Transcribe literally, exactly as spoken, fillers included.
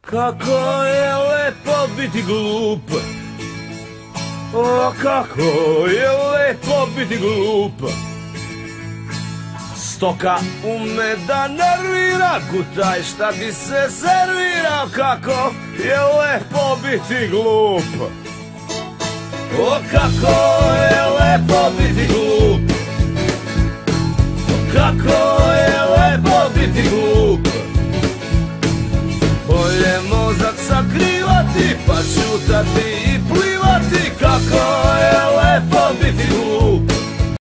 Kako je lepo biti glup. O, kako je lepo biti glup. Stoka ume da nervira, gutaj šta bi se servirao. Kako je lepo biti glup. O, kako je lepo biti glup. O, kako je lepo biti glup. Bolje mozak sakrivati pa šutati